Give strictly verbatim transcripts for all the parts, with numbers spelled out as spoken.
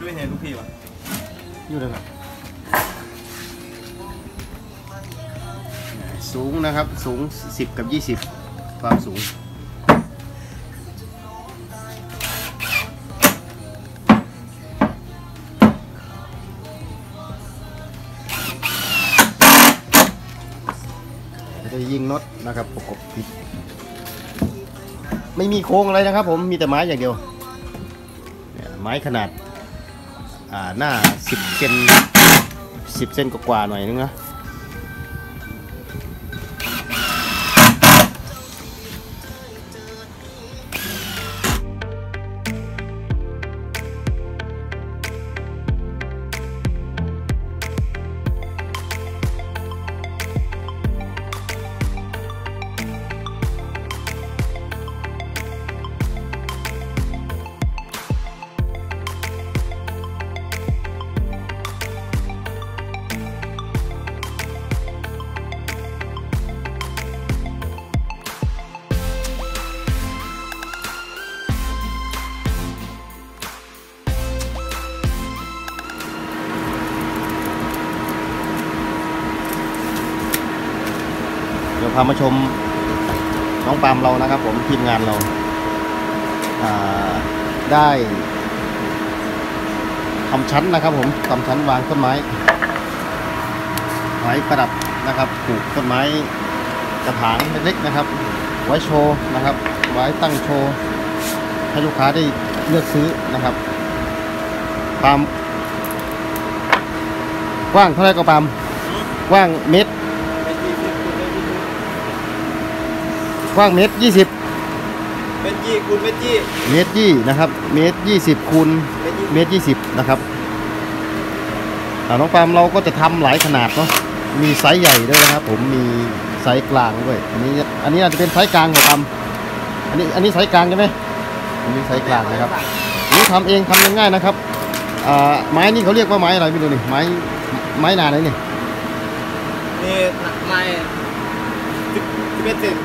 ไม่เห็นลูกพี่วะอยู่เลยครับสูงนะครับสูงสิบกับยี่สิบความสูงจะยิงน็อตนะครับประกบติดไม่มีโค้งอะไรนะครับผมมีแต่ไม้อย่างเดียวไม้ขนาดอ่าหน้าสิบเซนสิบเซนกว่าๆหน่อยนึงนะเดี๋ยวพามาชมน้องปาล์มเรานะครับผมทีมงานเราได้ทำชั้นนะครับผมทำชั้นวางต้นไม้ไว้ประดับนะครับปลูกต้นไม้กระถางเล็กๆนะครับไว้โชว์นะครับไว้ตั้งโชว์ให้ลูกค้าได้เลือกซื้อนะครับปาล์มกว้างเท่าไหร่ก็ปาล์มกว้างเมตรกว้างเมตรยี่สิบเมตรยี่คูณเมตรยี่เมตรยี่นะครับเมตรยี่สิบคูณเมตรยี่สิบนะครับน้องปาล์มเราก็จะทำหลายขนาดเนาะมีไซส์ใหญ่ด้วยนะครับผมมีไซส์กลางด้วยอันนี้อันนี้อาจจะเป็นไซส์กลางของปาล์มอันนี้อันนี้ไซส์กลางใช่ไหมอันนี้ไซส์กลางนะครับนี่ทำเองทำง่ายๆนะครับไม้นี่เขาเรียกว่าไม้อะไรไม่รู้นี่ไม้ไม้นาไหนนี่นี่ไม้สิบสิบเอ็ดเซน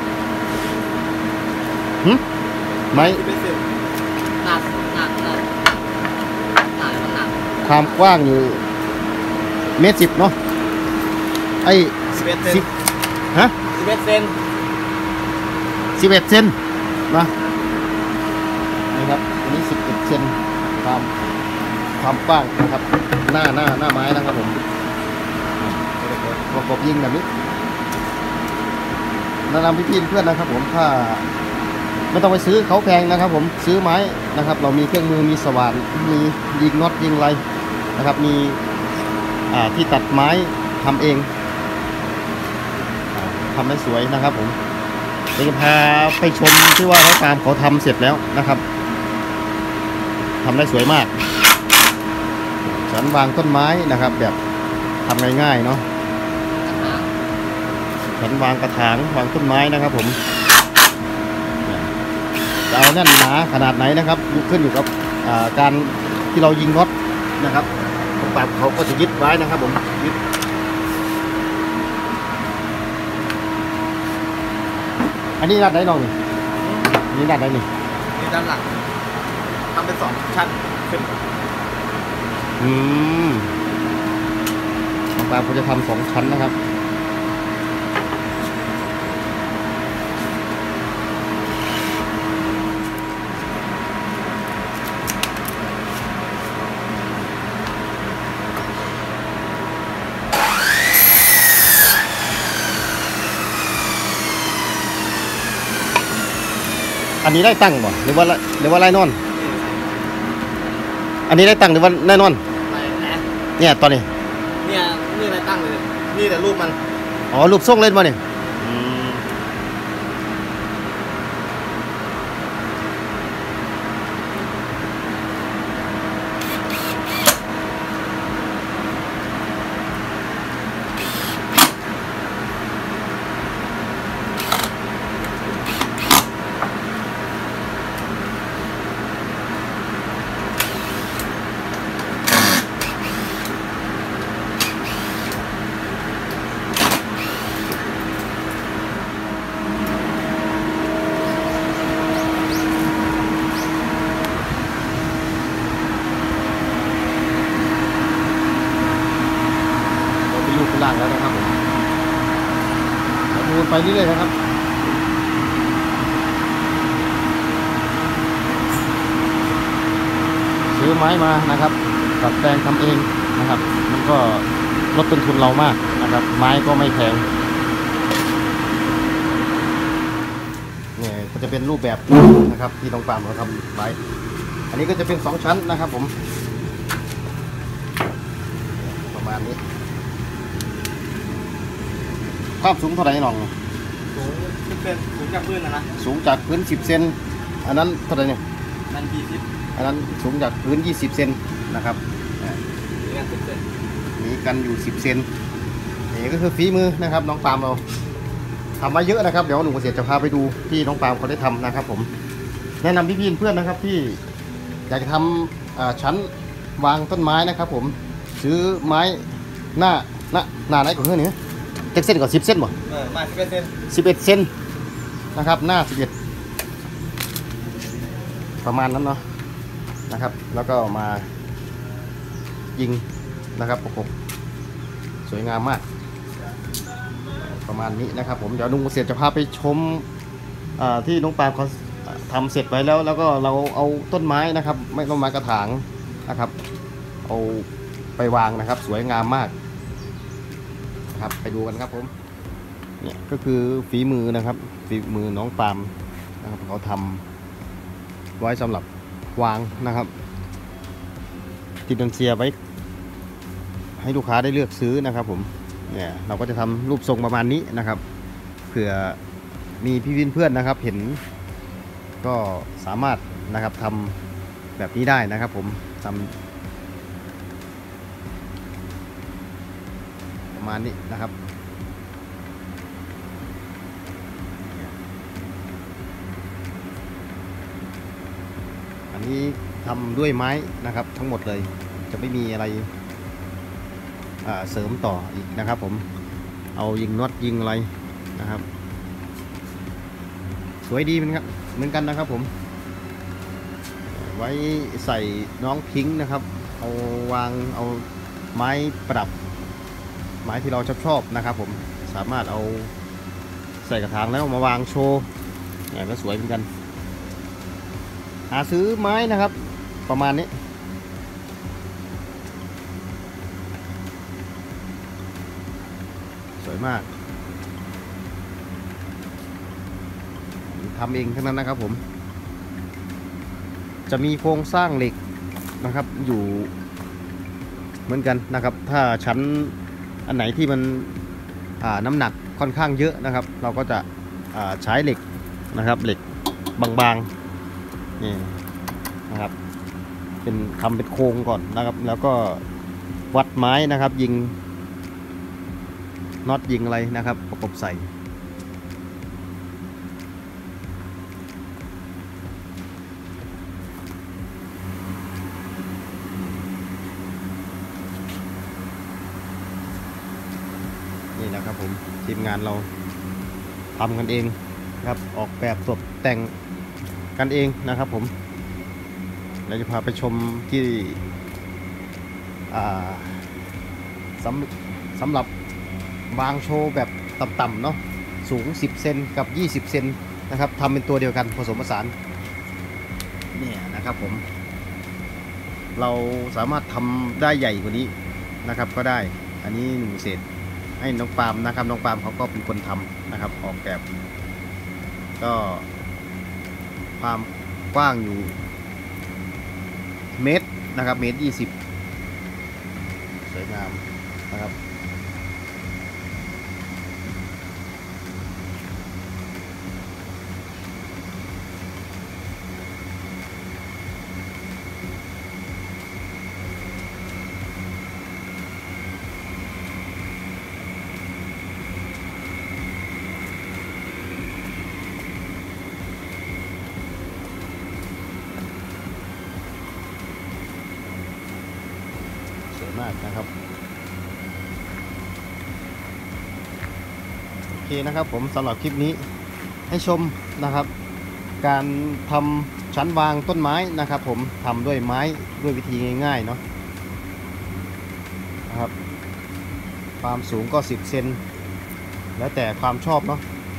ไม้หนักหนักหนักหนักหนักความกว้างอยู่เมตรสิบเนาะไอ้สิบเอ็ดเซนฮะสิบเอ็ดเซนสิบเอ็ดเซนนะนี่ครับอันนี้สิบเอ็ดเซนความความกว้างนะครับหน้าหน้าหน้าไม้นะครับผมประกบยิงแบบนี้แนะนำพี่ๆเพื่อนนะครับผมถ้าไม่ต้องไปซื้อเขาแพงนะครับผมซื้อไม้นะครับเรามีเครื่องมือมีสว่านมียิงน็อตยิงไรนะครับมีที่ตัดไม้ทำเองทำได้สวยนะครับผมเดี๋ยวจะพาไปชมที่ว่าน้องปาล์มเขาทำเสร็จแล้วนะครับทำได้สวยมากฉันวางต้นไม้นะครับแบบทำง่ายๆเนาะฉันวางกระถางวางต้นไม้นะครับผมจะเอาแน่นหนาขนาดไหนนะครับขึ้นอยู่กับการที่เรายิงน็อตนะครับของปาล์มเขาก็จะยึดไว้นะครับผมยึดอันนี้ด้านไหนน้องนี่อันนี้ด้านไหนนี่นี่ด้านหลังทำเป็นสองชั้นขึ้นอืมของปาล์มเขาจะทำสองชั้นนะครับอันนี้ได้ตั้งบ่หรือว่าหรือว่าไรนอนอันนี้ได้ตั้งหรือว่าแน่นอนเนี่ยตอนนี้เนี่ยนี่ได้ตั้งเลยนี่แต่รูปมันอ๋อรูปทรงเล่นมาเนี่ยไปเรื่อยๆนะครับซื้อไม้มานะครับตัดแปลงทำเองนะครับมันก็ลดต้นทุนเรามากนะครับไม้ก็ไม่แพงเนี่ยก็จะเป็นรูปแบบนะครับที่น้องปาล์มเขาทำไว้อันนี้ก็จะเป็นสองชั้นนะครับผมประมาณนี้ความสูงเท่าไหร่น้องสูงเป็นสูงจากพื้นนะนะสูงจากพื้นสิบเซนอันนั้นเท่าไหร่เนี่ยนั่นยี่สิบอันนั้นสูงจากพื้นยี่สิบเซนนะครับนี่กันสิบเซนมีกันอยู่สิบเซนนี่ก็คือฝีมือนะครับน้องปาล์มเราทำมาเยอะนะครับเดี๋ยวหนุ่มเกษตรจะพาไปดูที่น้องปาล์มเขาได้ทำนะครับผมแนะนำพี่ๆเพื่อนนะครับที่อยากจะทำชั้นวางต้นไม้นะครับผมซื้อไม้หน้าหน้าหน้าไหนของเพื่อนนี่เจ็ดเส้นก่อนสิบเส้นบ่เออมาสิบเอ็ดเซนสิบเอ็ดเซนนะครับหน้าสิบเอ็ดประมาณนั้นเนาะนะครับแล้วก็มายิงนะครับประกบสวยงามมากประมาณนี้นะครับผมเดี๋ยวลุงเกษตรจะพาไปชมที่น้องปาล์มเขาทำเสร็จไว้แล้วแล้วก็เราเอาต้นไม้นะครับไม่ต้นไม้กระถางนะครับเอาไปวางนะครับสวยงามมากนะครับไปดูกันครับผมเนี่ยก็คือฝีมือนะครับฝีมือน้องปาล์มนะครับเขาทำไว้สำหรับวางนะครับติดดันเซียไว้ให้ลูกค้าได้เลือกซื้อนะครับผมเนี่ยเราก็จะทำรูปทรงประมาณนี้นะครับเผื่อมีพี่วินเพื่อนนะครับเห็นก็สามารถนะครับทำแบบนี้ได้นะครับผมทำประมาณนี้นะครับอันนี้ทำด้วยไม้นะครับทั้งหมดเลยจะไม่มีอะไรเสริมต่ออีกนะครับผมเอายิงน็อตยิงอะไรนะครับสวยดีเหมือนกันเหมือนกันนะครับผมไว้ใส่น้องพิงค์นะครับเอาวางเอาไม้ประดับไม้ที่เราชอบชอบนะครับผมสามารถเอาใส่กระถางแล้วมาวางโชว์เนี่ยก็สวยเหมือนกันหาซื้อไม้นะครับประมาณนี้สวยมากทำเองทั้งนั้นนะครับผมจะมีโครงสร้างเหล็กนะครับอยู่เหมือนกันนะครับถ้าชั้นอันไหนที่มันน้ำหนักค่อนข้างเยอะนะครับเราก็จะใช้เหล็กนะครับเหล็กบางๆนี่นะครับเป็นทำเป็นโครงก่อนนะครับแล้วก็วัดไม้นะครับยิงน็อตยิงอะไรนะครับประกบใส่นี่นะครับผมทีมงานเราทำกันเองครับออกแบบตกแต่งกันเองนะครับผมเราจะพาไปชมที่สำสำหรับวางโชว์แบบต่ำๆเนาะสูงสิบเซนกับยี่สิบเซนนะครับทำเป็นตัวเดียวกันผสมผสานเนี่ยนะครับผมเราสามารถทำได้ใหญ่กว่านี้นะครับก็ได้อันนี้หนึ่งเศษให้น้องปาล์มนะครับน้องปาล์มเขาก็เป็นคนทำนะครับออกแบบก็ความกว้างอยู่เมตรนะครับเมตรยี่สิบสวยงามนะครับมากนะครับโอเคนะครับผมสำหรับคลิปนี้ให้ชมนะครับการทำชั้นวางต้นไม้นะครับผมทำด้วยไม้ด้วยวิธีง่ายๆเนาะนะครับความสูงก็สิบเซนแล้วแต่ความชอบเนาะ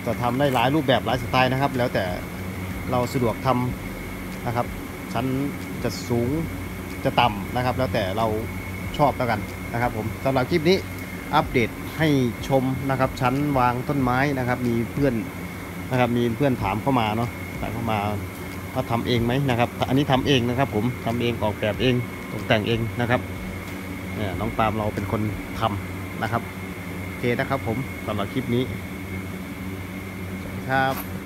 ก็ทำได้หลายรูปแบบหลายสไตล์นะครับ แล้วแต่เราสะดวกทำนะครับชั้นจะสูงจะต่ำนะครับ แล้วแต่เราชอบแล้วกันนะครับผมสำหรับคลิปนี้อัปเดตให้ชมนะครับชั้นวางต้นไม้นะครับมีเพื่อนนะครับมีเพื่อนถามเข้ามาเนาะถามเข้ามาว่าทำเองไหมนะครับอันนี้ทำเองนะครับผมทำเองออกแบบเองตกแต่งเองนะครับเนี่ยน้องปาล์มเราเป็นคนทำนะครับโอเคนะครับผมสำหรับคลิปนี้สวัสดีครับ